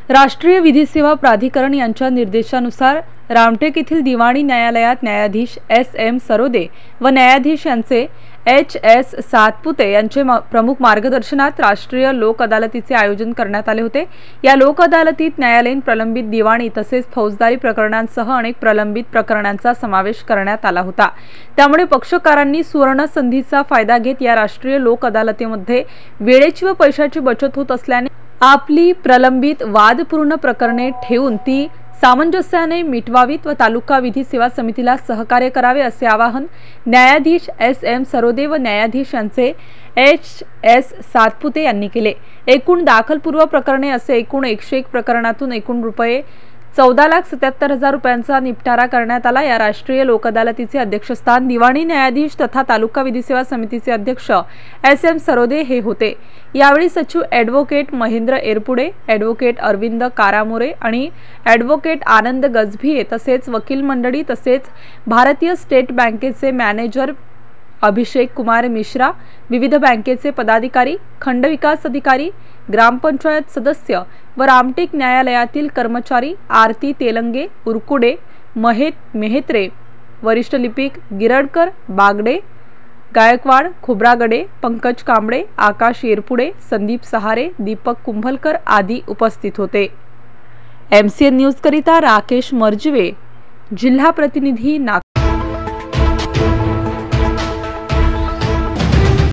राष्ट्रीय विधी सेवा प्राधिकरण यांच्या निर्देशानुसार रामटेक येथील दिवाणी न्यायालयात न्यायाधीश एस.एम. सरोदे व न्यायाधीश यांचे एच.एस. सातपुते यांचे प्रमुख मार्गदर्शनात राष्ट्रीय लोक अदालतीचे आयोजन करण्यात आले होते। या लोक अदालतीत न्यायालयीन प्रलंबित दिवाणी तसेच फौजदारी प्रकरणांसह अनेक प्रलंबित प्रकरणांचा समावेश करण्यात आला होता। त्यामुळे पक्षकारांनी सुवर्ण संधीचा फायदा घेत या राष्ट्रीय लोक अदालतीमध्ये वेळेची व पैशाची बचत होत असल्याने आपली प्रलंबित वादपूर्ण प्रकरणे ठेवून ती सामंजस्याने मिटवावीत व तालुका विधी सेवा समितीला सहकार्य करावे असे आवाहन न्यायाधीश एस.एम. सरोदे व न्यायाधीश यांचे एच.एस. सातपुते यांनी केले। एकूण दाखलपूर्व प्रकरणे असे एकूण 101 प्रकरणातून एकूण रुपये 14,77,000 रुपयांचा निपटारा करण्यात आला। या राष्ट्रीय लोक अदालतीचे अध्यक्षस्थान दिवाणी न्यायाधीश तथा तालुका विधी सेवा समितीचे अध्यक्ष एस.एम. सरोदे हे होते। यावेळी सचिव ॲडव्होकेट महेंद्र एरपुडे, ॲडव्होकेट अरविंद कारामोरे आणि ॲडव्होकेट आनंद गजभिये तसेच वकील मंडळी तसेच भारतीय स्टेट बँकेचे मॅनेजर अभिषेक कुमार मिश्रा, विविध बँकेचे पदाधिकारी, खंडविकास अधिकारी, ग्रामपंचायत सदस्य व रामटेक न्यायालयातील कर्मचारी आरती तेलंगे, उरकुडे, मेहत्रे, वरिष्ठ लिपिक गिरडकर, बागडे, गायकवाड, खोब्रागडे, पंकज कांबळे, आकाश येरपुडे, संदीप सहारे, दीपक कुंभलकर आदी उपस्थित होते। MCN न्यूज करिता राकेश मर्जवे, जिल्हा प्रतिनिधी नागपूर।